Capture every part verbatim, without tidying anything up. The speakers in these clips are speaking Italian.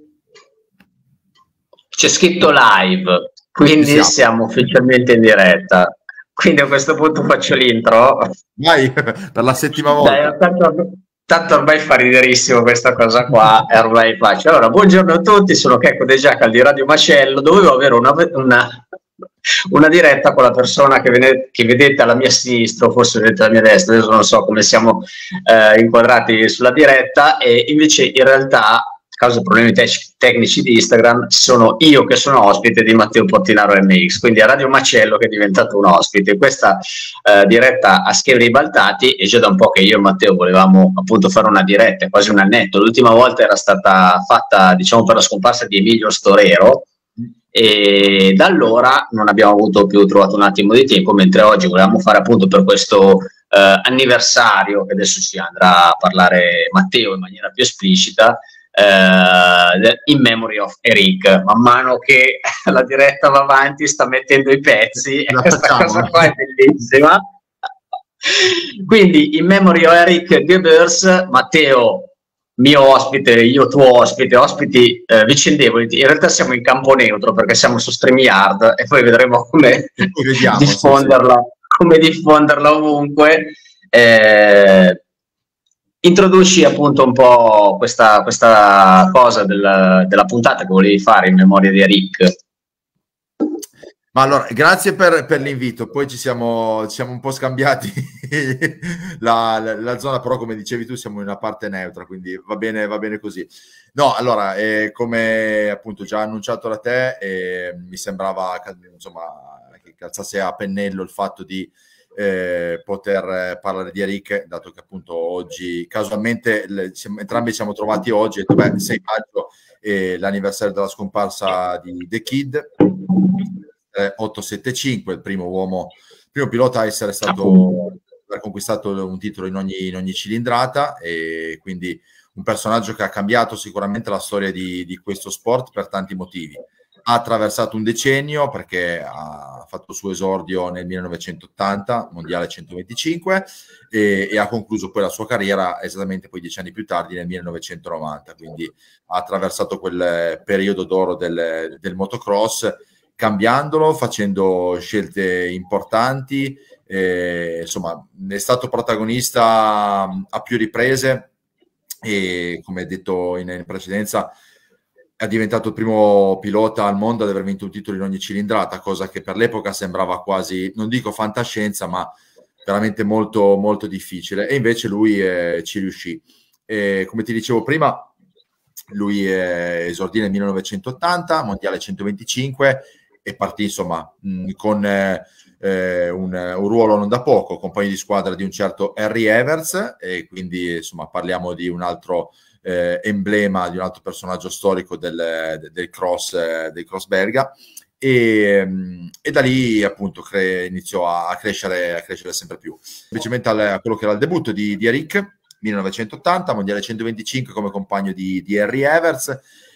C'è scritto live, quindi siamo. siamo ufficialmente in diretta. Quindi a questo punto faccio l'intro. Vai, per la settima volta. Dai, tanto, tanto ormai fa riderissimo questa cosa qua, è ormai facile. Allora, buongiorno a tutti, sono Checco De Giacal di Radio Macello. Dovevo avere una, una, una diretta con la persona che, vene, che vedete alla mia sinistra, o forse vedete alla mia destra, adesso non so come siamo eh, inquadrati sulla diretta, e invece in realtà, a causa dei problemi te- tecnici di Instagram, sono io che sono ospite di Matteo Portinaro M X, quindi a Radio Macello che è diventato un ospite. Questa eh, diretta a Schiaveri Baltati, e già da un po' che io e Matteo volevamo appunto fare una diretta, quasi un annetto. L'ultima volta era stata fatta, diciamo, per la scomparsa di Emilio Storero, e da allora non abbiamo avuto più trovato un attimo di tempo, mentre oggi volevamo fare appunto per questo eh, anniversario, che adesso ci andrà a parlare Matteo in maniera più esplicita, Uh, in memory of Eric. Man mano che la diretta va avanti sta mettendo i pezzi e questa cosa qua è bellissima. Quindi in memory of Eric Goebbels, Matteo mio ospite, io tuo ospite, ospiti eh, vicendevoli. In realtà siamo in campo neutro perché siamo su StreamYard e poi vedremo come vediamo, diffonderla, sì, sì. come diffonderla ovunque. eh, Introduci appunto un po' questa, questa cosa del, della puntata che volevi fare in memoria di Eric. Ma allora, grazie per, per l'invito. Poi ci siamo, ci siamo un po' scambiati la, la, la zona, però come dicevi tu siamo in una parte neutra, quindi va bene, va bene così. No, allora, eh, come appunto già annunciato da te, eh, mi sembrava insomma che calzasse a pennello il fatto di Eh, poter parlare di Eric, dato che appunto oggi casualmente le, siamo, entrambi ci siamo trovati oggi, e beh, sei maggio è l'anniversario della scomparsa di The Kid, eh, ottocentosettantacinque, il primo uomo, il primo pilota a essere stato aver conquistato un titolo in ogni, in ogni cilindrata, e quindi un personaggio che ha cambiato sicuramente la storia di, di questo sport per tanti motivi. Ha attraversato un decennio perché ha fatto il suo esordio nel millenovecentottanta, mondiale centoventicinque, e, e ha concluso poi la sua carriera esattamente poi dieci anni più tardi nel millenovecentonovanta, quindi ha attraversato quel periodo d'oro del, del motocross, cambiandolo, facendo scelte importanti, eh, insomma è stato protagonista a più riprese e, come detto in, in precedenza, è diventato il primo pilota al mondo ad aver vinto un titolo in ogni cilindrata, cosa che per l'epoca sembrava quasi, non dico fantascienza, ma veramente molto, molto difficile. E invece lui eh, ci riuscì. E, come ti dicevo prima, lui eh, esordì nel millenovecentottanta, mondiale centoventicinque, e partì insomma mh, con eh, un, un ruolo non da poco, compagno di squadra di un certo Harry Evers, e quindi insomma parliamo di un altro Eh, emblema, di un altro personaggio storico del, del cross eh, del cross belga, e, e da lì appunto cre- iniziò a, a crescere a crescere sempre più, semplicemente al, a quello che era il debutto di, di Eric, millenovecentottanta, mondiale centoventicinque come compagno di, di Harry Evers,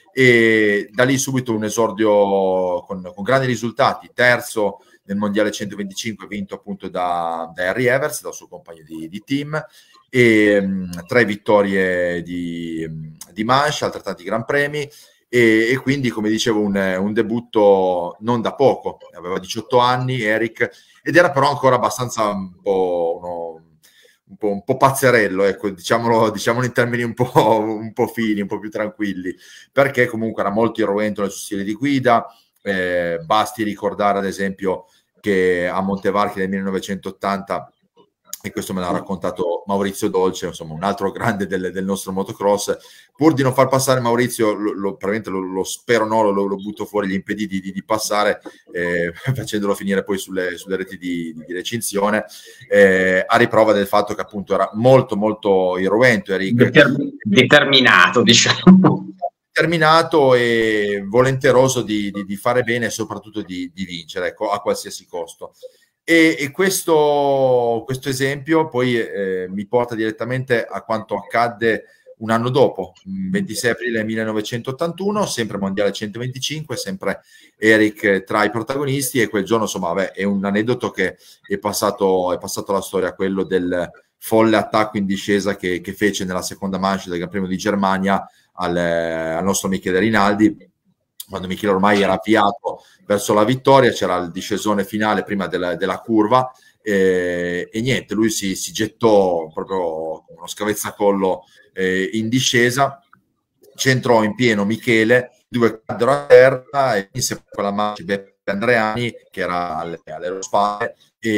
e da lì subito un esordio con, con grandi risultati, terzo nel mondiale centoventicinque vinto appunto da, da Harry Evers, dal suo compagno di, di team, e um, tre vittorie di, di manche, altrettanti gran premi, e, e quindi, come dicevo, un, un debutto non da poco. Aveva diciotto anni Eric, ed era però ancora abbastanza un po', uno, un po', un po' pazzerello, ecco, diciamolo, diciamolo in termini un po', un po' fini, un po' più tranquilli, perché comunque era molto irruento nel suo stile di guida. Eh, basti ricordare ad esempio che a Montevarchi nel millenovecentottanta, e questo me l'ha raccontato Maurizio Dolce, insomma un altro grande del, del nostro motocross, pur di non far passare Maurizio, lo, lo, probabilmente lo, lo spero no, lo, lo butto fuori, gli impedì di, di, di passare, eh, facendolo finire poi sulle, sulle reti di, di recinzione, eh, a riprova del fatto che appunto era molto molto irruento Eric. Determin- determinato, diciamo. Determinato e volenteroso di, di, di fare bene e soprattutto di, di vincere, ecco, a qualsiasi costo. E, e questo, questo esempio poi eh, mi porta direttamente a quanto accadde un anno dopo, ventisei aprile millenovecentottantuno, sempre mondiale centoventicinque, sempre Eric tra i protagonisti, e quel giorno insomma vabbè, è un aneddoto che è passato, è passato alla storia, quello del folle attacco in discesa che, che fece nella seconda manche del Gran Premio di Germania al, al nostro Michele Rinaldi, quando Michele ormai era avviato verso la vittoria, c'era il discesone finale prima della, della curva, eh, e niente, lui si, si gettò proprio con uno scavezzacollo eh, in discesa, centrò in pieno Michele, due caddero a terra e insieme a quella marcia Beppe Andreani che era alle, alle loro spalle,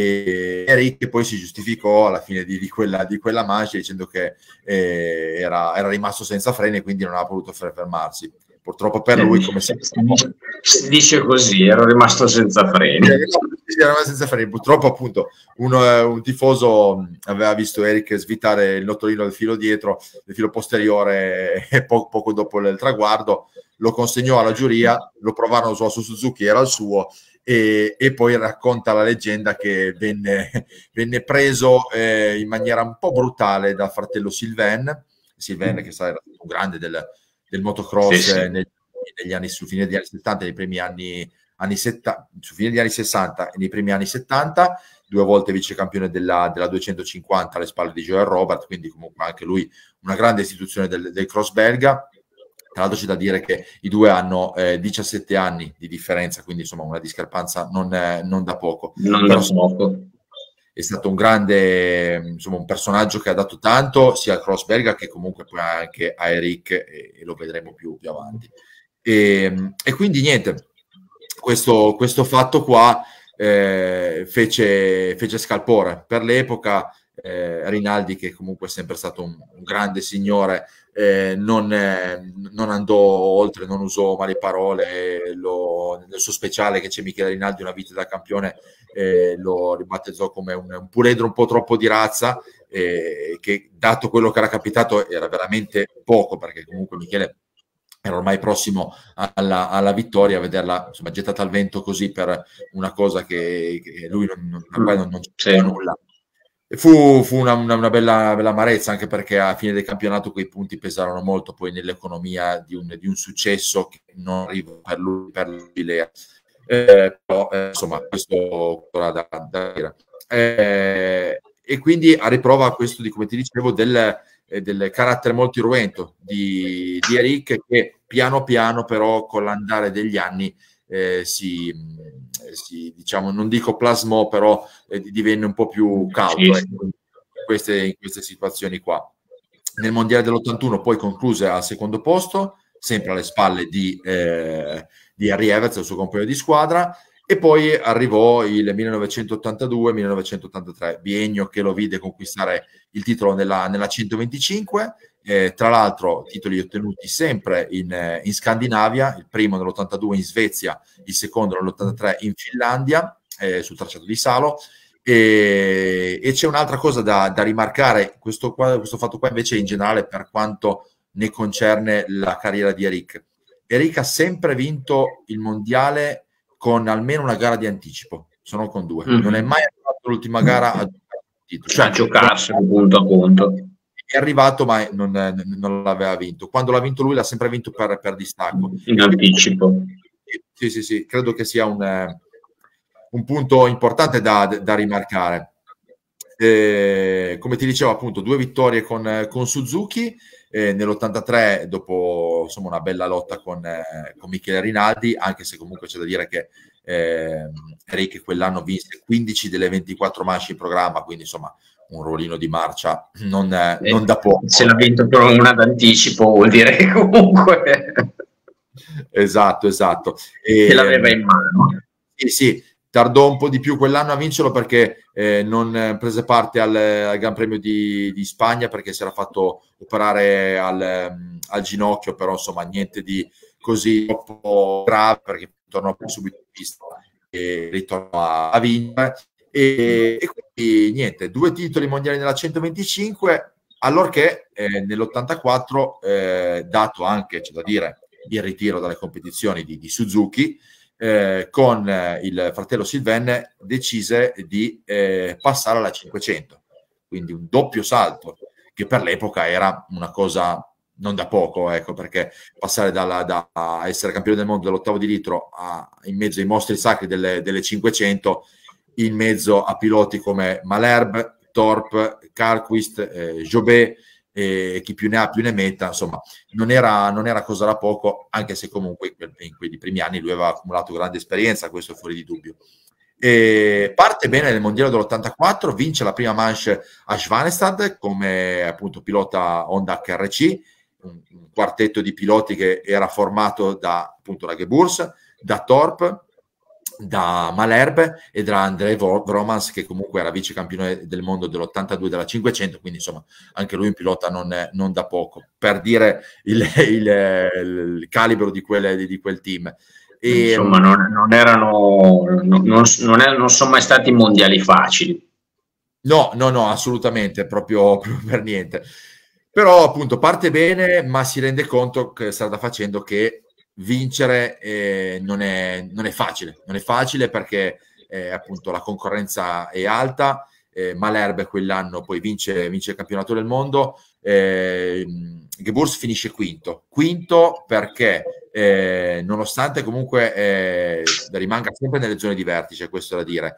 e Eric che poi si giustificò alla fine di, di quella, di quella marcia dicendo che eh, era, era rimasto senza freni e quindi non aveva potuto fermarsi. Purtroppo per lui, come si, si dice così, ero rimasto senza freni. Era rimasto senza freni. Purtroppo, appunto, uno, un tifoso aveva visto Eric svitare il notolino del filo dietro, del filo posteriore, e po- poco dopo il traguardo lo consegnò alla giuria, lo provarono su, su Suzuki, era il suo, e, e poi racconta la leggenda che venne, venne preso eh, in maniera un po' brutale dal fratello Sylvain, Sylvain che sa, era un grande del del motocross sì, sì. Negli, negli anni, su fine degli anni settanta, nei primi anni, anni settanta, su fine degli anni sessanta e nei primi anni settanta, due volte vicecampione della, della duecentocinquanta alle spalle di Joel Robert, quindi comunque anche lui una grande istituzione del, del cross belga. Tra l'altro c'è da dire che i due hanno eh, diciassette anni di differenza, quindi insomma una discrepanza non, eh, non da poco. Non Però, da poco. È stato un grande, insomma, un personaggio che ha dato tanto sia al cross belga che comunque poi anche a Eric, e, e lo vedremo più, più avanti. E, e quindi niente, questo, questo fatto qua eh, fece, fece scalpore per l'epoca. Eh, Rinaldi, che comunque è sempre stato un, un grande signore, eh, non, eh, non andò oltre, non usò male parole. Lo, nel suo speciale che c'è Michele Rinaldi, una vita da campione, eh, lo ribattezzò come un, un puledro un po' troppo di razza, eh, che dato quello che era capitato era veramente poco, perché comunque Michele era ormai prossimo alla, alla vittoria, vederla insomma gettata al vento così per una cosa che, che lui non, non, non, non c'era nulla. Fu, fu una, una, una bella, bella amarezza, anche perché a fine del campionato quei punti pesarono molto poi nell'economia di un, di un successo che non arriva per lui, per lui eh, però eh, insomma questo era da, da dire. Eh, e quindi a riprova questo di, come ti dicevo, del, eh, del carattere molto irruento di, di Eric, che piano piano però con l'andare degli anni eh, si, si, diciamo, non dico plasmò, però eh, divenne un po' più cauto sì, ecco, in, queste, in queste situazioni qua. Nel mondiale dell'ottantuno poi concluse al secondo posto, sempre alle spalle di, eh, di Harry Evans, il suo compagno di squadra, e poi arrivò il millenovecentottantadue millenovecentoottantatré, biennio che lo vide conquistare il titolo nella, nella centoventicinque. Eh, tra l'altro titoli ottenuti sempre in, eh, in Scandinavia, il primo nell'ottantadue in Svezia, il secondo nell'ottantatré in Finlandia, eh, sul tracciato di Salo. E, e c'è un'altra cosa da, da rimarcare, questo, qua, questo fatto qua invece in generale per quanto ne concerne la carriera di Eric. Eric ha sempre vinto il mondiale con almeno una gara di anticipo, sono con due, mm-hmm. non è mai arrivato l'ultima gara a, cioè, a giocarsi punto a punto. È arrivato ma non, non l'aveva vinto. Quando l'ha vinto lui l'ha sempre vinto per, per distacco. In anticipo. Sì, sì, sì, credo che sia un, un punto importante da, da rimarcare. Eh, come ti dicevo appunto, due vittorie con, con Suzuki, eh, nell'ottantatré dopo insomma una bella lotta con, eh, con Michele Rinaldi, anche se comunque c'è da dire che eh, Eric quell'anno vinse quindici delle ventiquattro manche in programma, quindi insomma un ruolino di marcia non, eh, non da poco. Se l'ha vinto per una d'anticipo vuol dire che comunque esatto, esatto. E, l'aveva in mano. Sì, sì, tardò un po' di più quell'anno a vincerlo perché eh, non prese parte al, al Gran Premio di, di Spagna, perché si era fatto operare al, al ginocchio, però insomma niente di così troppo grave, perché tornò subito in pista e ritornò a, a vincere. E, e quindi niente, due titoli mondiali nella centoventicinque, allorché eh, nell'ottantaquattro, eh, dato anche, c'è da dire, il ritiro dalle competizioni di, di Suzuki, eh, con eh, il fratello Sylvain decise di eh, passare alla cinquecento, quindi un doppio salto che per l'epoca era una cosa non da poco, ecco, perché passare dalla, da a essere campione del mondo dell'ottavo di litro a, in mezzo ai mostri sacri delle, delle cinquecento, in mezzo a piloti come Malherbe, Thorpe, Carquist, eh, Jobet, e chi più ne ha più ne metta, insomma non era, non era cosa da poco, anche se comunque in quei primi anni lui aveva accumulato grande esperienza, questo è fuori di dubbio. E parte bene nel mondiale dell'ottantaquattro, vince la prima manche a Svanestad come appunto pilota Honda H R C, un, un quartetto di piloti che era formato da appunto da Geburs, da Torp, da Malherbe e da André Vromans, che comunque era vice campione del mondo dell'ottantadue della cinquecento, quindi insomma anche lui un pilota non, non da poco, per dire il, il, il calibro di, quelle, di, di quel team. E, insomma non, non erano non, non, non, erano, non sono mai stati mondiali facili. No, no, no, assolutamente, proprio, proprio per niente. Però appunto parte bene, ma si rende conto che strada facendo che vincere eh, non, è, non è facile, non è facile perché eh, appunto la concorrenza è alta. eh, Malherbe quell'anno poi vince, vince il campionato del mondo, eh, Geburs finisce quinto, quinto perché eh, nonostante comunque eh, rimanga sempre nelle zone di vertice, questo è da dire,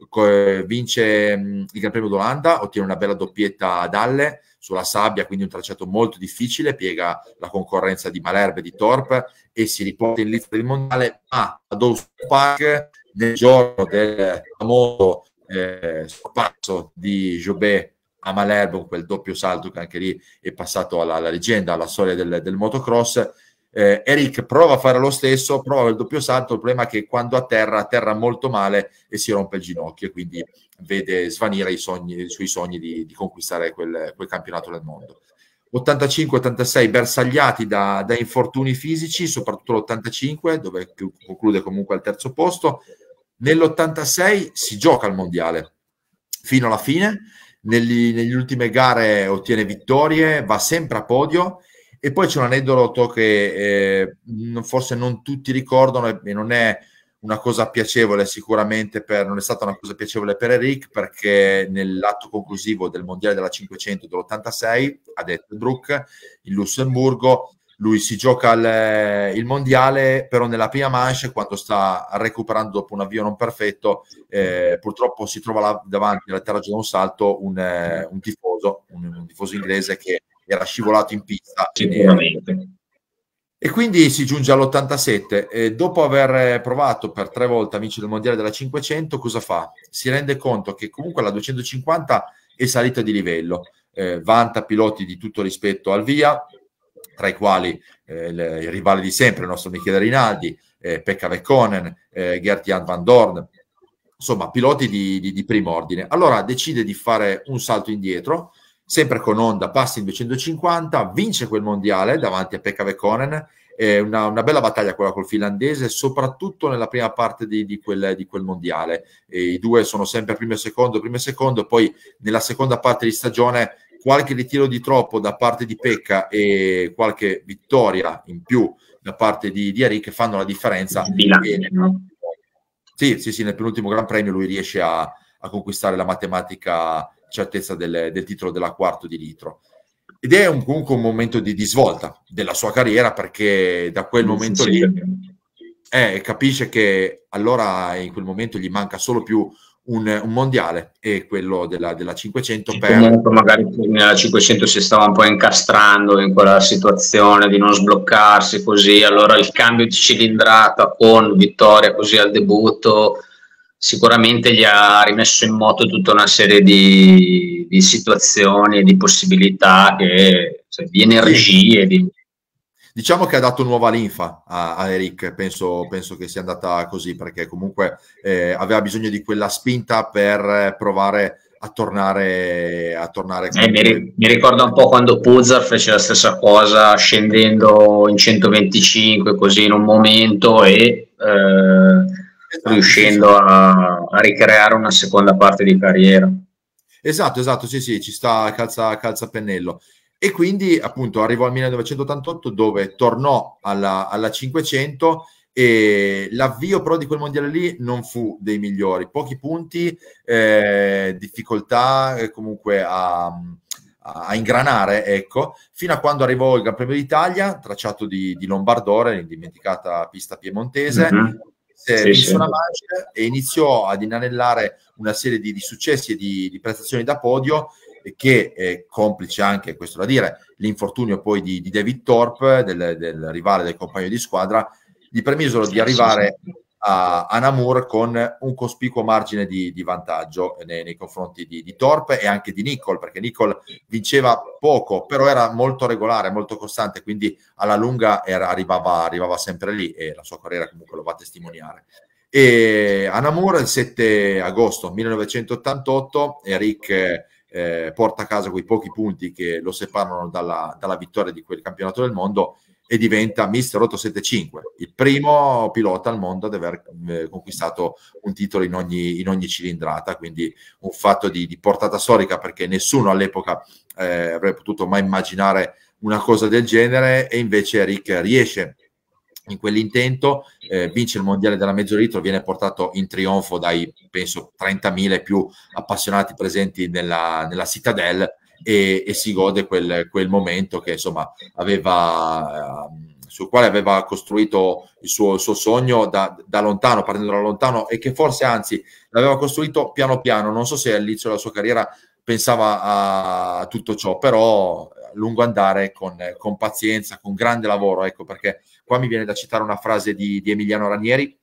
vince mh, il Gran Premio d'Olanda, ottiene una bella doppietta ad Halle sulla sabbia, quindi un tracciato molto difficile, piega la concorrenza di Malherbe e di Torp e si riporta in lista del mondiale, ma ad Oaks Park nel giorno del famoso eh, sorpasso di Jobet a Malherbe, con quel doppio salto che anche lì è passato alla, alla leggenda, alla storia del, del motocross. Eh, Eric prova a fare lo stesso, prova il doppio salto, il problema è che quando atterra, atterra molto male e si rompe il ginocchio, e quindi vede svanire i, sogni, i suoi sogni di, di conquistare quel, quel campionato del mondo. ottantacinque ottantasei bersagliati da, da infortuni fisici, soprattutto l'ottantacinque, dove conclude comunque al terzo posto. Nell'ottantasei si gioca al mondiale fino alla fine, negli, negli ultime gare ottiene vittorie, va sempre a podio. E poi c'è un aneddoto che eh, forse non tutti ricordano e non è una cosa piacevole sicuramente, per, non è stata una cosa piacevole per Eric, perché nell'atto conclusivo del mondiale della cinquecento dell'ottantasei ad Ettelbruck in Lussemburgo lui si gioca il, il mondiale, però nella prima manche, quando sta recuperando dopo un avvio non perfetto, eh, purtroppo si trova là davanti all'atterraggio da un salto un, eh, un tifoso, un, un tifoso inglese che era scivolato in pista sicuramente. E quindi si giunge all'ottantasette e dopo aver provato per tre volte a vincere il mondiale della cinquecento, cosa fa? Si rende conto che comunque la duecentocinquanta è salita di livello, eh, vanta piloti di tutto rispetto al via, tra i quali eh, il, il rivale di sempre, il nostro Michele Rinaldi, eh, Pekka Vekkonen, eh, Gert-Jan van Dorn, insomma piloti di, di, di primo ordine. Allora decide di fare un salto indietro, sempre con Honda, passa in duecentocinquanta, vince quel mondiale davanti a Pekka Vekkonen, eh, una, una bella battaglia quella col finlandese, soprattutto nella prima parte di, di, quel, di quel mondiale. E i due sono sempre primo e secondo, primo e secondo, poi nella seconda parte di stagione qualche ritiro di troppo da parte di Pekka e qualche vittoria in più da parte di, di Eric fanno la differenza. Bilancio, no? Sì, sì, sì, nel penultimo Gran Premio lui riesce a, a conquistare la matematica certezza del, del titolo della quarto di litro. Ed è un, comunque un momento di, di svolta della sua carriera, perché da quel momento lì eh, capisce che allora in quel momento gli manca solo più un, un mondiale, e quello della, della cinquecento. Per... Comunque magari nella cinquecento si stava un po' incastrando in quella situazione di non sbloccarsi così, allora il cambio di cilindrata con vittoria così al debutto sicuramente gli ha rimesso in moto tutta una serie di, di situazioni e di possibilità, che, cioè, di energie. Di... Diciamo che ha dato nuova linfa a, a Eric, penso, penso che sia andata così, perché comunque eh, aveva bisogno di quella spinta per provare a tornare a tornare eh, mi, mi ricorda un po' quando Puzzar fece la stessa cosa scendendo in centoventicinque così in un momento e eh, esatto, riuscendo sì, sì. A, a ricreare una seconda parte di carriera. Esatto, esatto, sì, sì, ci sta calza, calza pennello. E quindi appunto arrivò al millenovecentottantotto, dove tornò alla, alla cinquecento, e l'avvio però di quel mondiale lì non fu dei migliori, pochi punti, eh, difficoltà eh, comunque a, a ingranare, ecco, fino a quando arrivò il Gran Premio d'Italia, tracciato di, di Lombardore, l'indimenticata pista piemontese. Mm-hmm. Sì, sì. Una manche e iniziò ad inanellare una serie di, di successi e di, di prestazioni da podio, che è complice anche, questo da dire, l'infortunio poi di, di David Thorpe, del, del rivale, del compagno di squadra, gli permisero di arrivare a, a Namur con un cospicuo margine di, di vantaggio nei, nei confronti di, di Thorpe e anche di Nicol, perché Nicol vinceva poco, però era molto regolare, molto costante, quindi alla lunga era, arrivava, arrivava sempre lì, e la sua carriera comunque lo va a testimoniare. E a Namur il sette agosto millenovecentottantotto Eric eh, porta a casa quei pochi punti che lo separano dalla, dalla vittoria di quel campionato del mondo e diventa mister otto sette cinque, il primo pilota al mondo ad aver eh, conquistato un titolo in ogni, in ogni cilindrata, quindi un fatto di, di portata storica, perché nessuno all'epoca eh, avrebbe potuto mai immaginare una cosa del genere, e invece Eric riesce in quell'intento, eh, vince il mondiale della mezzo litro, viene portato in trionfo dai, penso, trentamila più appassionati presenti nella, nella Citadel, e, e si gode quel, quel momento che insomma aveva, eh, sul quale aveva costruito il suo, il suo sogno da, da lontano, partendo da lontano, e che forse anzi l'aveva costruito piano piano. Non so se all'inizio della sua carriera pensava a tutto ciò, però a lungo andare, con, con pazienza, con grande lavoro, ecco perché qua mi viene da citare una frase di, di Emiliano Ranieri,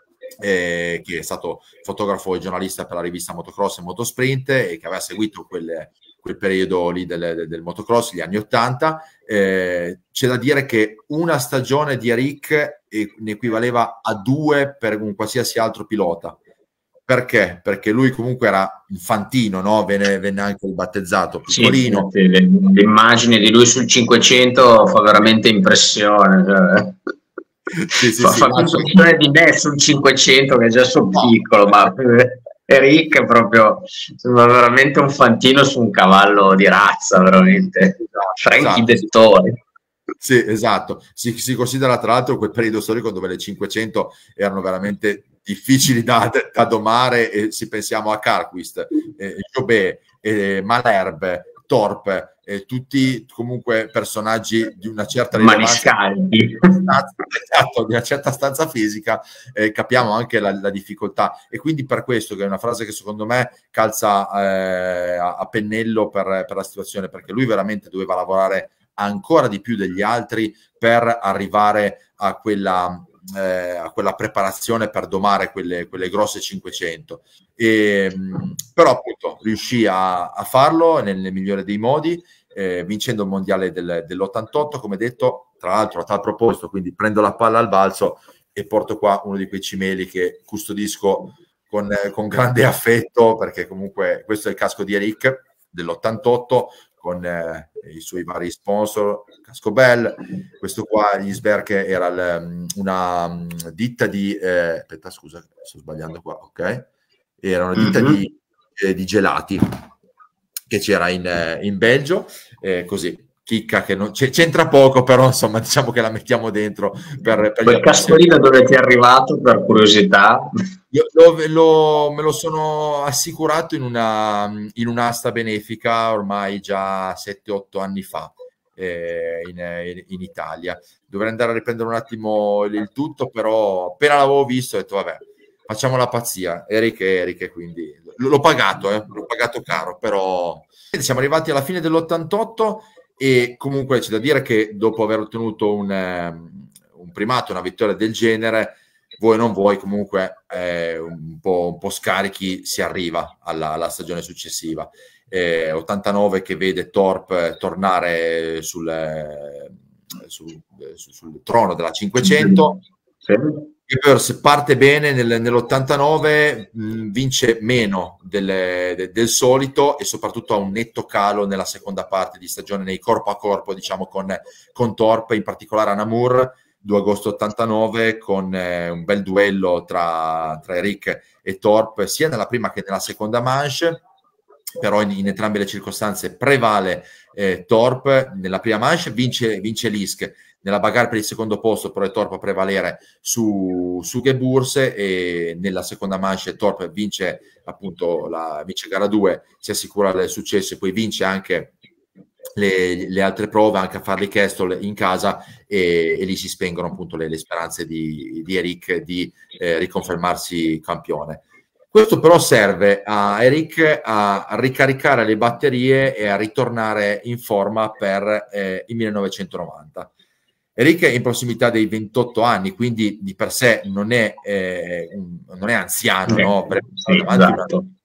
eh, che è stato fotografo e giornalista per la rivista Motocross e Motosprint, e che aveva seguito quel, quel periodo lì del, del, del motocross, gli anni ottanta. Eh, c'è da dire che una stagione di Eric ne equivaleva a due per un qualsiasi altro pilota. Perché? Perché lui comunque era un fantino, no? Venne, venne anche battezzato piccolino. Sì, l'immagine di lui sul cinquecento fa veramente impressione. Cioè. Sì, sì, fa sì, fa più impressione di me sul cinquecento, che già sono no. piccolo, ma Eric è proprio sembra veramente un fantino su un cavallo di razza, veramente. Franchi Dettori. Sì, esatto. Si, si considera tra l'altro quel periodo storico dove le cinquecento erano veramente difficili da, da domare, e se pensiamo a Carquist, eh, Jobé, eh, Malherbe, Thorpe, eh, tutti comunque personaggi di una certa rilevanza, esatto, di una certa stanza fisica, eh, capiamo anche la, la difficoltà, e quindi per questo che è una frase che secondo me calza eh, a, a pennello per, per la situazione, perché lui veramente doveva lavorare ancora di più degli altri per arrivare a quella Eh, a quella preparazione per domare quelle, quelle grosse cinquecento, e, mh, però appunto riuscì a, a farlo nel, nel migliore dei modi, eh, vincendo il mondiale del, dell'ottantotto, come detto. Tra l'altro, a tal proposito, quindi prendo la palla al balzo e porto qua uno di quei cimeli che custodisco con, eh, con grande affetto, perché comunque questo è il casco di Eric dell'ottantotto, con eh, i suoi vari sponsor, Casco Bell. Questo qua, Isberg, era l, una um, ditta di eh, aspetta, scusa, sto sbagliando qua, ok, era una ditta mm-hmm. di, eh, di gelati che c'era in, eh, in Belgio, eh, così chicca che non c'entra poco, però insomma diciamo che la mettiamo dentro per, per quel cascolino. Dove ti è arrivato, per curiosità? Io lo, lo, me lo sono assicurato in una in un'asta benefica ormai già sette otto anni fa, eh, in, in Italia. Dovrei andare a riprendere un attimo il tutto, però appena l'avevo visto ho detto vabbè, facciamo la pazzia, Eric e Eric, quindi l'ho pagato, eh, l'ho pagato caro, però siamo arrivati alla fine dell'ottantotto, e comunque c'è da dire che dopo aver ottenuto un, um, un primato, una vittoria del genere, vuoi non vuoi, comunque eh, un, po', un po' scarichi si arriva alla, alla stagione successiva. Eh, ottantanove che vede Thorpe tornare sul, eh, sul, sul, sul trono della cinquecento. Sì. Evers parte bene nel, nell'ottantanove, mh, vince meno del, de, del solito, e soprattutto ha un netto calo nella seconda parte di stagione nei corpo a corpo, diciamo, con, con Thorpe, in particolare a Namur, due agosto ottantanove, con eh, un bel duello tra, tra Eric e Thorpe sia nella prima che nella seconda manche, però in, in entrambe le circostanze prevale eh, Thorpe. Nella prima manche vince, vince Lisk, nella bagarre per il secondo posto però è Thorpe a prevalere su, su Geburse, e nella seconda manche Thorpe vince appunto la vince gara due, si assicura il successo, e poi vince anche le, le altre prove, anche a Farley Castle in casa, e, e lì si spengono appunto le, le speranze di, di Eric di eh, riconfermarsi campione. Questo però serve a Eric a ricaricare le batterie e a ritornare in forma per eh, il millenovecentonovanta. Eric è in prossimità dei ventotto anni, quindi di per sé non è, eh, un, non è anziano, no? Per sì, esatto. una...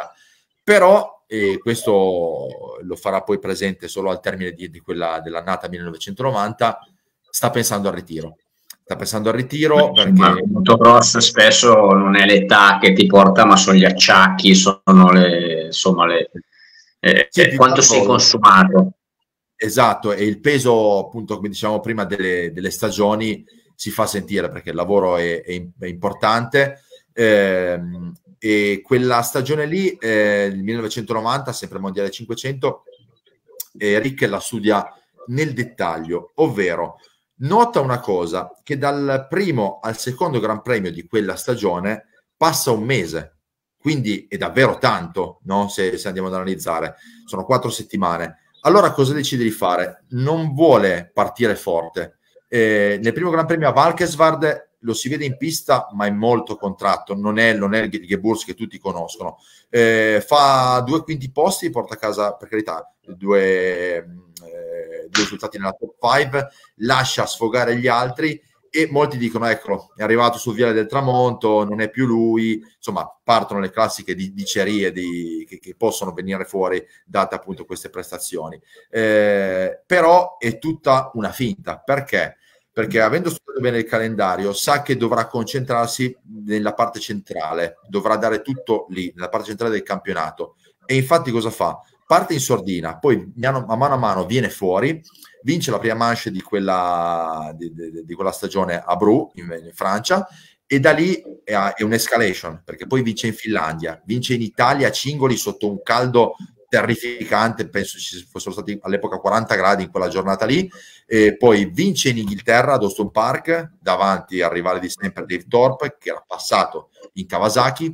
Però eh, questo lo farà poi presente solo al termine di, di quella dell'annata millenovecentonovanta, sta pensando al ritiro. Sta pensando al ritiro perché il motocross spesso non è l'età che ti porta, ma sono gli acciacchi, sono le, insomma, le, eh, sì, quanto sei consumato. Esatto, e il peso, appunto, come diciamo prima, delle, delle stagioni si fa sentire perché il lavoro è, è, è importante. Eh, e quella stagione lì, eh, il millenovecentonovanta, sempre mondiale cinquecento, eh, Rick la studia nel dettaglio, ovvero nota una cosa, che dal primo al secondo Gran Premio di quella stagione passa un mese, quindi è davvero tanto, no? Se, se andiamo ad analizzare, sono quattro settimane. Allora cosa decide di fare? Non vuole partire forte. Eh, nel primo Gran Premio a Valkenswaard lo si vede in pista, ma è molto contratto, non è l'Onel di Geburs che tutti conoscono. Eh, fa due quinti posti, porta a casa, per carità, due, eh, due risultati nella top cinque, lascia sfogare gli altri e molti dicono, eccolo, è arrivato sul viale del tramonto, non è più lui. Insomma, partono le classiche di, dicerie di, che, che possono venire fuori date appunto queste prestazioni. Eh, però è tutta una finta. Perché? Perché avendo studiato bene il calendario sa che dovrà concentrarsi nella parte centrale, dovrà dare tutto lì, nella parte centrale del campionato. E infatti cosa fa? Parte in sordina, poi a mano a mano viene fuori, vince la prima manche di quella, di, di, di quella stagione a Bru, in, in Francia, e da lì è, è un'escalation, perché poi vince in Finlandia, vince in Italia a Cingoli sotto un caldo terrificante, penso ci fossero stati all'epoca quaranta gradi in quella giornata lì, e poi vince in Inghilterra ad Austin Park davanti al rivale di sempre Dave Thorpe, che era passato in Kawasaki,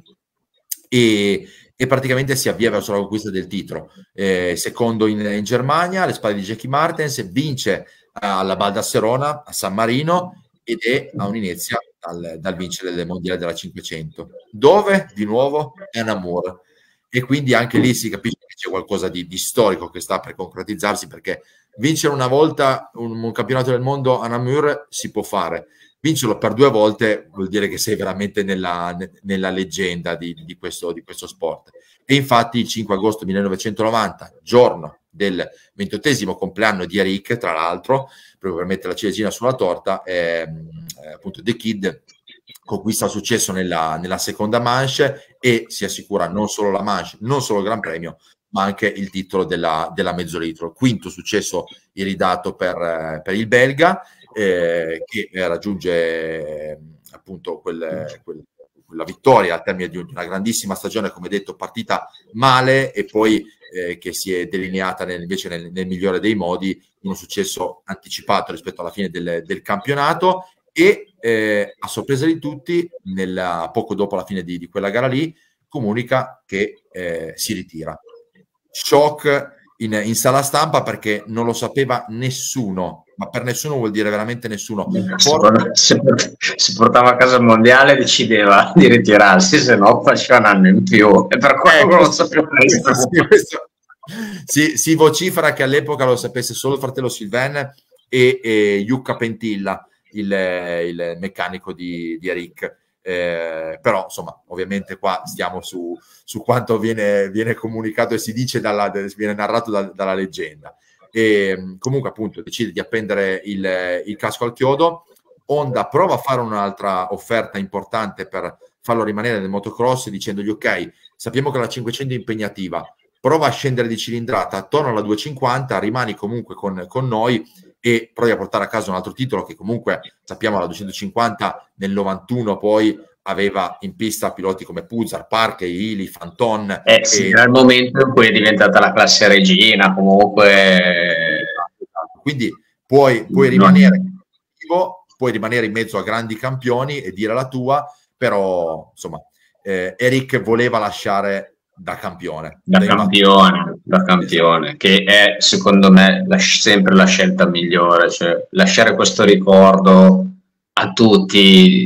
e, e praticamente si avvia verso la conquista del titolo. Eh, secondo in, in Germania, alle spalle di Jackie Martens, vince alla Val d'Asserona a San Marino ed è a un'inizia dal, dal vincere il mondiale della cinquecento, dove di nuovo è Namur. E quindi anche lì si capisce che c'è qualcosa di, di storico che sta per concretizzarsi, perché vincere una volta un, un campionato del mondo a Namur si può fare, vincerlo per due volte vuol dire che sei veramente nella, nella leggenda di, di, questo, di questo sport. E infatti il cinque agosto millenovecentonovanta, giorno del ventottesimo compleanno di Eric, tra l'altro, proprio per mettere la ciliegina sulla torta, eh, appunto The Kid conquista il successo nella, nella seconda manche e si assicura non solo la manche, non solo il Gran Premio, ma anche il titolo della, della mezzo litro. Quinto successo iridato per, per il belga, eh, che raggiunge eh, appunto quel, quel, quella vittoria al termine di una grandissima stagione, come detto, partita male e poi eh, che si è delineata nel, invece nel, nel migliore dei modi, in un successo anticipato rispetto alla fine del, del campionato. E eh, a sorpresa di tutti, nella, poco dopo la fine di, di quella gara lì, comunica che eh, si ritira. Shock in, in sala stampa, perché non lo sapeva nessuno, ma per nessuno vuol dire veramente nessuno. Por- se, se portava a casa il mondiale decideva di ritirarsi, se no faceva un anno in più, e per quello eh, non lo sapeva nessuno. Sì, questo, si, si vocifera che all'epoca lo sapesse solo il fratello Sylvain e, e Jukka Pentilla, Il, il meccanico di, di Eric, eh, però insomma ovviamente qua stiamo su, su quanto viene, viene comunicato e si dice dalla, viene narrato da, dalla leggenda. E comunque appunto decide di appendere il, il casco al chiodo. Honda prova a fare un'altra offerta importante per farlo rimanere nel motocross, dicendogli ok, sappiamo che la cinquecento è impegnativa, prova a scendere di cilindrata attorno alla duecentocinquanta, rimani comunque con, con noi e provi a portare a casa un altro titolo che comunque sappiamo la duecentocinquanta nel novantuno poi aveva in pista piloti come Puzzar, Parker, Healy, Fanton. Eh sì, era il momento in cui è diventata la classe regina, comunque. Quindi puoi, puoi rimanere attivo, puoi rimanere in mezzo a grandi campioni e dire la tua, però insomma eh, Eric voleva lasciare da campione. Da, da campione, da campione, che è secondo me la, sempre la scelta migliore, cioè lasciare questo ricordo a tutti di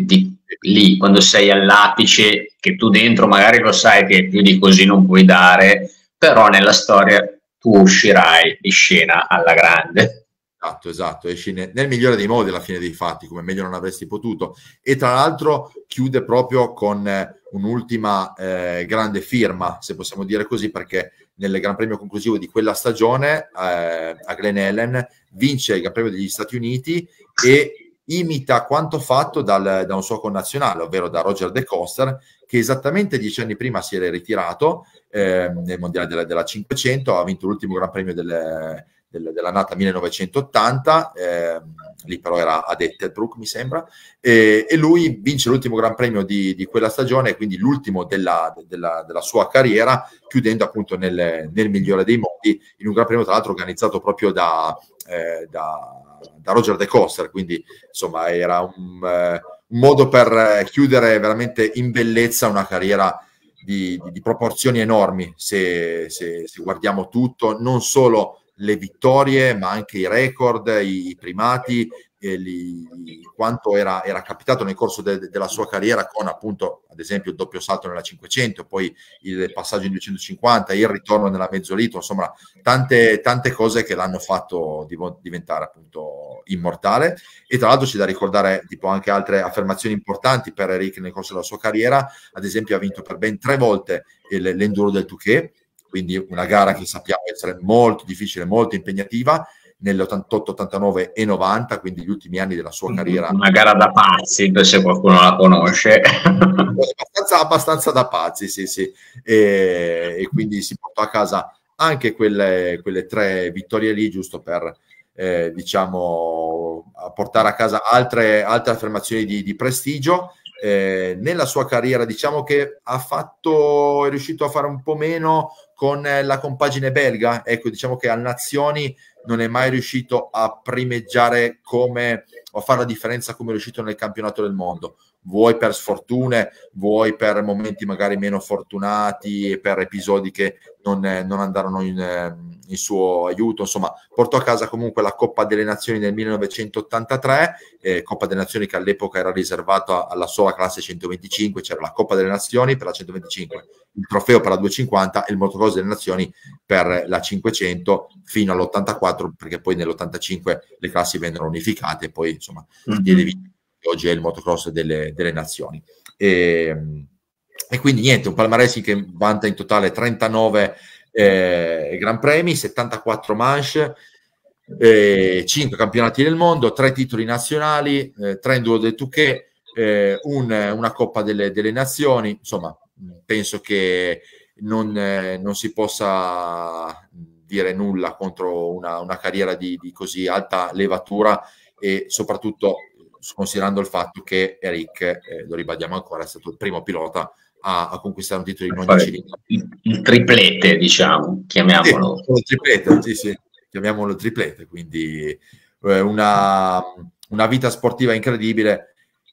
lì, quando sei all'apice, che tu dentro magari lo sai che più di così non puoi dare, però nella storia tu uscirai di scena alla grande. Esatto, esatto, esci nel, nel migliore dei modi alla fine dei fatti, come meglio non avresti potuto. E tra l'altro chiude proprio con eh, un'ultima eh, grande firma, se possiamo dire così, perché nel Gran Premio conclusivo di quella stagione eh, a Glen Helen vince il Gran Premio degli Stati Uniti e imita quanto fatto dal, da un suo connazionale, ovvero da Roger De Coster, che esattamente dieci anni prima si era ritirato eh, nel mondiale della, della cinquecento, ha vinto l'ultimo Gran Premio del dell'annata millenovecentottanta, eh, lì però era ad Ettelbruck mi sembra, e, e lui vince l'ultimo Gran Premio di, di quella stagione, quindi l'ultimo della, della, della sua carriera, chiudendo appunto nel, nel migliore dei modi, in un Gran Premio tra l'altro organizzato proprio da, eh, da, da Roger De Coster, quindi insomma era un, eh, un modo per chiudere veramente in bellezza una carriera di, di, di proporzioni enormi, se, se, se guardiamo tutto, non solo le vittorie, ma anche i record, i primati, e li, quanto era, era capitato nel corso de, de, della sua carriera, con appunto, ad esempio, il doppio salto nella cinquecento, poi il passaggio in duecentocinquanta, il ritorno nella mezzolitro, insomma, tante, tante cose che l'hanno fatto div- diventare appunto immortale. E tra l'altro c'è da ricordare tipo anche altre affermazioni importanti per Eric nel corso della sua carriera, ad esempio ha vinto per ben tre volte il, l'Enduro del Touquet, quindi una gara che sappiamo essere molto difficile, molto impegnativa, nell'ottantotto, ottantanove e novanta, quindi gli ultimi anni della sua carriera. Una gara da pazzi, se qualcuno la conosce. abbastanza, abbastanza da pazzi, sì, sì. E, e quindi si portò a casa anche quelle, quelle tre vittorie lì, giusto per, eh, diciamo, portare a casa altre, altre affermazioni di, di prestigio. Eh, nella sua carriera diciamo che ha fatto, è riuscito a fare un po' meno con la compagine belga, ecco, diciamo che al Nazioni non è mai riuscito a primeggiare come, o a fare la differenza come è riuscito nel campionato del mondo, vuoi per sfortune, vuoi per momenti magari meno fortunati e per episodi che non, non andarono in, in suo aiuto. Insomma, portò a casa comunque la Coppa delle Nazioni nel millenovecentottantatré, eh, Coppa delle Nazioni che all'epoca era riservata alla sola classe centoventicinque, c'era la Coppa delle Nazioni per la centoventicinque, il trofeo per la duecentocinquanta e il motocross delle Nazioni per la cinquecento fino all'ottantaquattro, perché poi nell'ottantacinque le classi vennero unificate e poi insomma si diede vita. Oggi è il motocross delle, delle nazioni. E, e quindi niente, un palmarès che vanta in totale trentanove eh, Gran Premi, settantaquattro manche, eh, cinque campionati del mondo, tre titoli nazionali, eh, tre Enduro del Touquet, eh, un, una Coppa delle, delle Nazioni. Insomma, penso che non, eh, non si possa dire nulla contro una, una carriera di, di così alta levatura, e soprattutto considerando il fatto che Eric, eh, lo ribadiamo ancora, è stato il primo pilota a, a conquistare un titolo in ogni cilindro. Il, il triplete, diciamo, chiamiamolo. Sì, il triplete, sì, sì, chiamiamolo il triplete, quindi eh, una, una vita sportiva incredibile,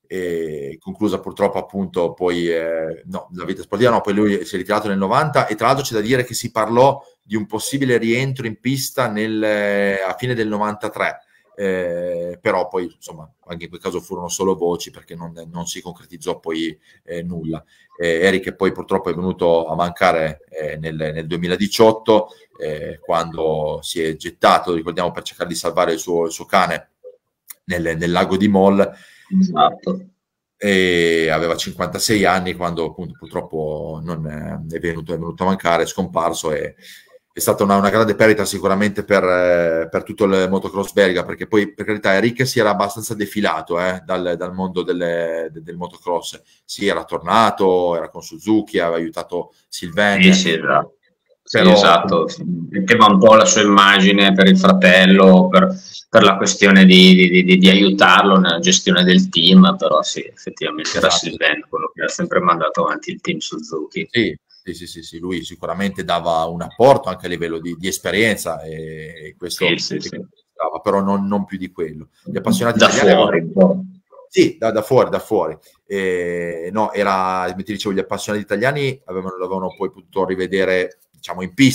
e conclusa purtroppo appunto poi, eh, no, la vita sportiva no, poi lui si è ritirato nel novanta, e tra l'altro c'è da dire che si parlò di un possibile rientro in pista nel, a fine del novantatré. Eh, però poi insomma anche in quel caso furono solo voci, perché non, non si concretizzò poi eh, nulla. eh, Eric poi purtroppo è venuto a mancare eh, nel, nel duemiladiciotto, eh, quando si è gettato, ricordiamo, per cercare di salvare il suo, il suo cane nel, nel lago di Mol. Esatto. E aveva cinquantasei anni quando appunto purtroppo non è venuto, è venuto a mancare, è scomparso, e è stata una, una grande perdita sicuramente per, eh, per tutto il motocross belga, perché poi per carità Eric si era abbastanza defilato eh, dal, dal mondo delle, de, del motocross, si era tornato, era con Suzuki, aveva aiutato Sylvain. Sì, sì, esatto. Però, sì, esatto. Metteva un po' la sua immagine per il fratello, per, per la questione di, di, di, di aiutarlo nella gestione del team, però sì, effettivamente esatto. Era Sylvain quello che ha sempre mandato avanti il team Suzuki. Sì. Sì, sì, sì, sì, lui sicuramente dava un apporto anche a livello di, di esperienza, e questo sì, sì, sì. Dava, però non, non più di quello. Gli appassionati da fuori, avevano... sì, da, da fuori, da fuori. E, no, era, come ti dicevo, gli appassionati italiani avevano, avevano poi potuto rivedere, diciamo, in pista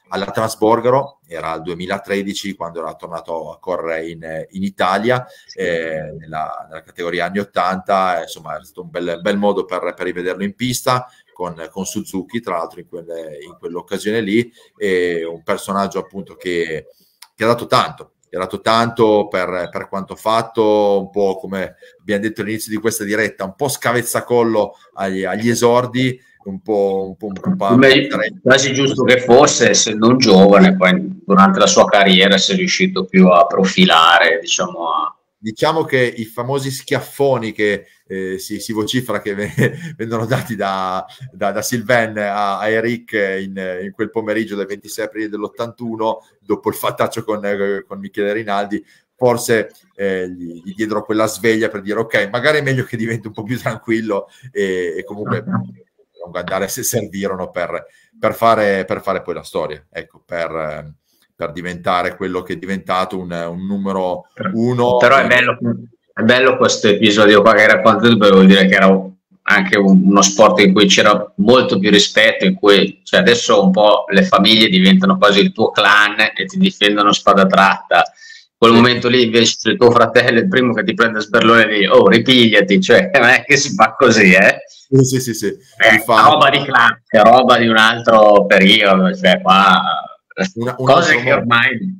alla Transborgaro, era il duemilatredici quando era tornato a correre in, in Italia, eh, nella, nella categoria anni ottanta, insomma è stato un bel, bel modo per, per rivederlo in pista, con, con Suzuki tra l'altro in, quelle, in quell'occasione lì, e un personaggio appunto che, che ha dato tanto, ha dato tanto per, per quanto fatto, un po' come abbiamo detto all'inizio di questa diretta, un po' scavezzacollo agli, agli esordi, un po', un po', un po', un po' quasi giusto che fosse, essendo un giovane, poi durante la sua carriera si è riuscito più a profilare, diciamo a... Diciamo che i famosi schiaffoni che eh, si, si vocifera che vengono dati da, da, da Sylvain a, a Eric in, in quel pomeriggio del ventisei aprile dell'ottantuno, dopo il fattaccio con, con Michele Rinaldi, forse eh, gli, gli diedero quella sveglia per dire ok, magari è meglio che diventi un po' più tranquillo, e, e comunque non guardare se servirono per, per, fare, per fare poi la storia, ecco, per... per diventare quello che è diventato un, un numero uno. Però è bello, è bello questo episodio qua che hai raccontato, perché vuol dire che era anche un, uno sport in cui c'era molto più rispetto, in cui, cioè, adesso un po' le famiglie diventano quasi il tuo clan e ti difendono spada tratta. Quel sì. momento lì invece il tuo fratello è il primo che ti prende a sberlone e dice oh ripigliati, cioè non è che si fa così, eh? Sì, sì, sì. È fa... roba di clan, è roba di un altro periodo, cioè qua... Una, cose che ormai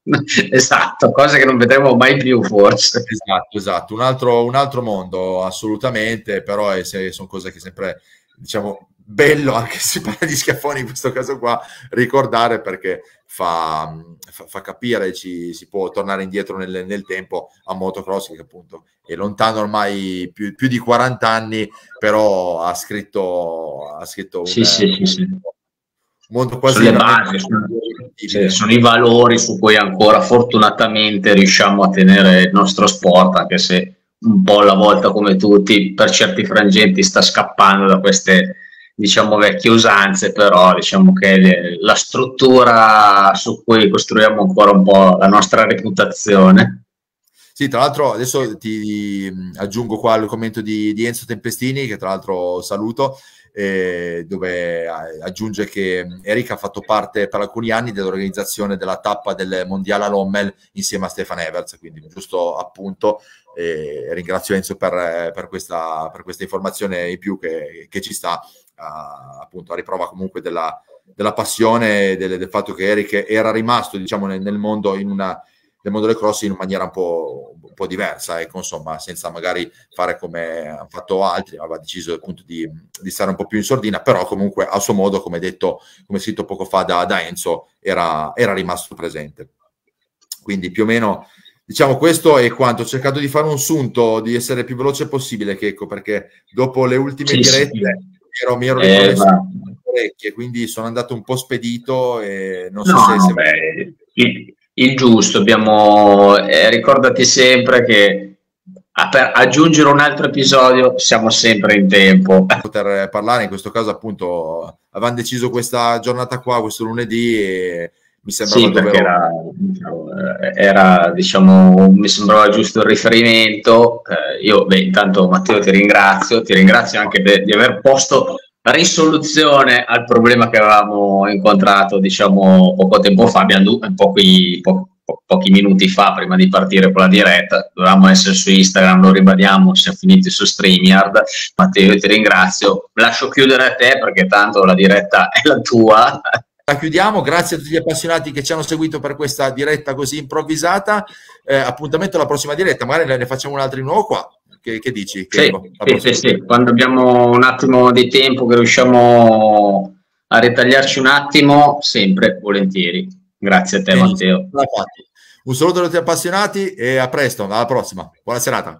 esatto, cose che non vedremo mai più forse. Esatto, esatto, un altro, un altro mondo assolutamente, però è, sono cose che sempre, diciamo, bello, anche se si parla di schiaffoni in questo caso qua, ricordare, perché fa, fa, fa capire, ci, si può tornare indietro nel, nel tempo a motocross, che appunto è lontano ormai più, più di quaranta anni, però ha scritto, ha scritto un, sì, sì, sì, sì. mondo quasi sono le basi, sono, sì, sono i valori su cui ancora fortunatamente riusciamo a tenere il nostro sport, anche se un po' alla volta, come tutti, per certi frangenti sta scappando da queste, diciamo, vecchie usanze, però diciamo che le, la struttura su cui costruiamo ancora un po' la nostra reputazione. Sì, tra l'altro adesso ti aggiungo qua il commento di, di Enzo Tempestini, che tra l'altro saluto, eh, dove aggiunge che Eric ha fatto parte per alcuni anni dell'organizzazione della tappa del Mondiale a Lommel insieme a Stefan Everts, quindi un giusto appunto. Eh, ringrazio Enzo per, per, questa, per questa informazione in più che, che ci sta uh, appunto a riprova comunque della, della passione, del, del fatto che Eric era rimasto, diciamo, nel, nel mondo in una del mondo del cross in maniera un po', un po' diversa, ecco, insomma, senza magari fare come hanno fatto altri, aveva deciso appunto di, di stare un po' più in sordina, però comunque a suo modo, come detto, come scritto poco fa da, da Enzo, era, era rimasto presente. Quindi più o meno, diciamo, questo è quanto. Ho cercato di fare un sunto, di essere più veloce possibile, che ecco, perché dopo le ultime sì, dirette sì. ero, mi ero riconnesso eh, le orecchie, quindi sono andato un po' spedito e non so no, se... se... Beh, il, il giusto, abbiamo... Eh, ricordati sempre che per aggiungere un altro episodio siamo sempre in tempo. Poter parlare, in questo caso appunto avevamo deciso questa giornata qua, questo lunedì, e mi sembrava sì, perché era, era, diciamo, mi sembrava giusto il riferimento. Eh, io, beh, intanto Matteo ti ringrazio, ti ringrazio anche de, di aver posto risoluzione al problema che avevamo incontrato, diciamo, poco tempo fa, abbiamo pochi, po, po, pochi minuti fa, prima di partire con la diretta. Dovevamo essere su Instagram, lo ribadiamo, siamo finiti su StreamYard. Matteo, io ti ringrazio, lascio chiudere a te perché tanto la diretta è la tua. La chiudiamo, grazie a tutti gli appassionati che ci hanno seguito per questa diretta così improvvisata. Eh, appuntamento alla prossima diretta, magari ne facciamo un altro di nuovo qua. Che, che dici? Sì, che sì, sì, sì, quando abbiamo un attimo di tempo, che riusciamo a ritagliarci un attimo, sempre volentieri. Grazie a te, Matteo. Un saluto a tutti gli appassionati e a presto, alla prossima. Buona serata.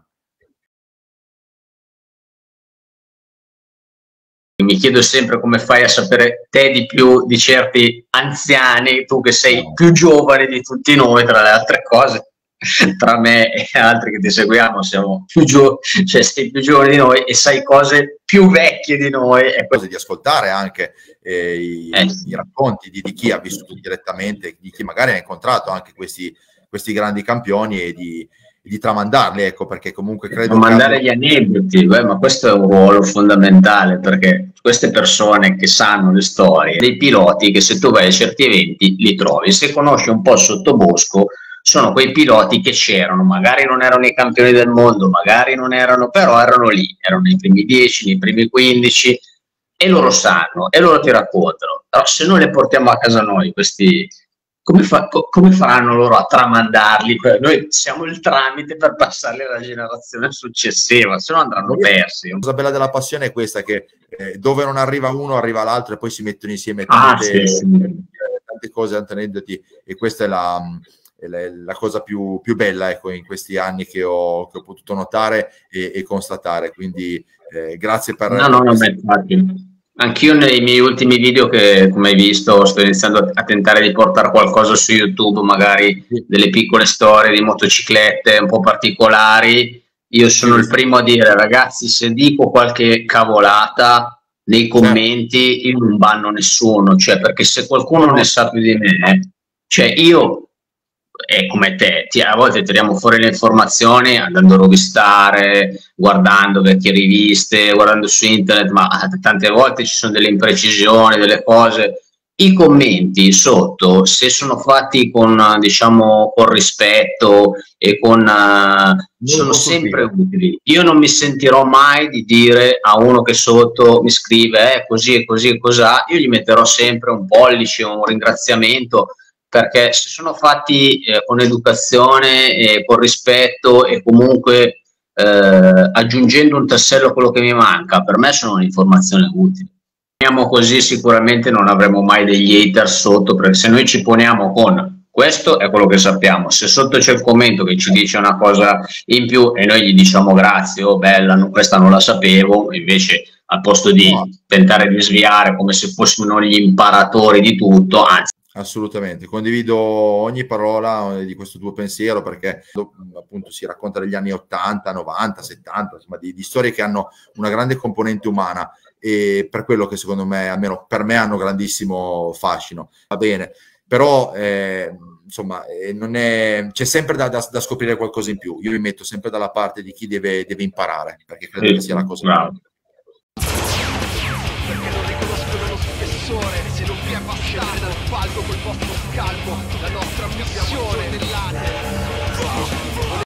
Mi chiedo sempre come fai a sapere te di più di certi anziani, tu che sei più giovane di tutti noi, tra le altre cose. Tra me e altri che ti seguiamo siamo più giovani, cioè sei più giovane di noi e sai cose più vecchie di noi, e cose di ascoltare anche eh, i, eh. i racconti di, di chi ha vissuto direttamente, di chi magari ha incontrato anche questi, questi grandi campioni, e di, di tramandarli, ecco, perché comunque credo tramandare che... gli aneddoti, beh, ma questo è un ruolo fondamentale, perché queste persone che sanno le storie, dei piloti che se tu vai a certi eventi li trovi. Se conosci un po' il sottobosco, sono quei piloti che c'erano, magari non erano i campioni del mondo, magari non erano, però erano lì, erano nei primi dieci, nei primi quindici, e loro sanno, e loro ti raccontano. Però se noi le portiamo a casa noi, questi, come, fa, co, come faranno loro a tramandarli? Noi siamo il tramite per passarli alla generazione successiva, se no andranno persi. La cosa bella della passione è questa, che eh, dove non arriva uno arriva l'altro e poi si mettono insieme tante, ah, sì, sì. tante cose, tanti aneddoti, e questa è la... La, la cosa più, più bella, ecco, in questi anni che ho, che ho potuto notare e, e constatare, quindi eh, grazie per... No, no, no, beh, anch'io nei miei ultimi video, che come hai visto sto iniziando a tentare di portare qualcosa su YouTube, magari delle piccole storie di motociclette un po' particolari. Io sono sì, il primo a dire, ragazzi, se dico qualche cavolata nei commenti, io non banno nessuno, cioè, perché se qualcuno ne sa più di me, cioè io... è come te, ti, a volte tiriamo fuori le informazioni andando a rovistare, guardando vecchie riviste, guardando su internet, ma tante volte ci sono delle imprecisioni, delle cose. I commenti sotto, se sono fatti con, diciamo, con rispetto e con uh, sono sempre utili. Io non mi sentirò mai di dire a uno che sotto mi scrive eh, così e così e cos'ha, io gli metterò sempre un pollice, un ringraziamento, perché se sono fatti eh, con educazione e con rispetto e comunque eh, aggiungendo un tassello a quello che mi manca, per me sono un'informazione utile. Così sicuramente non avremo mai degli hater sotto, perché se noi ci poniamo con questo è quello che sappiamo, se sotto c'è il commento che ci dice una cosa in più e noi gli diciamo grazie, oh bella, no, questa non la sapevo, invece al posto di tentare di sviare come se fossimo gli imparatori di tutto, anzi. Assolutamente, condivido ogni parola di questo tuo pensiero, perché appunto si racconta degli anni ottanta, novanta, settanta, insomma di, di storie che hanno una grande componente umana, e per quello che secondo me, almeno per me, hanno grandissimo fascino. Va bene, però eh, insomma eh, non è, c'è sempre da, da, da scoprire qualcosa in più. Io mi metto sempre dalla parte di chi deve, deve imparare, perché credo sì, che sia la cosa bravo. Perché non riconoscono lo spessore, se non vi abbassate dal palco col vostro scalpo, la nostra missione nell'arte.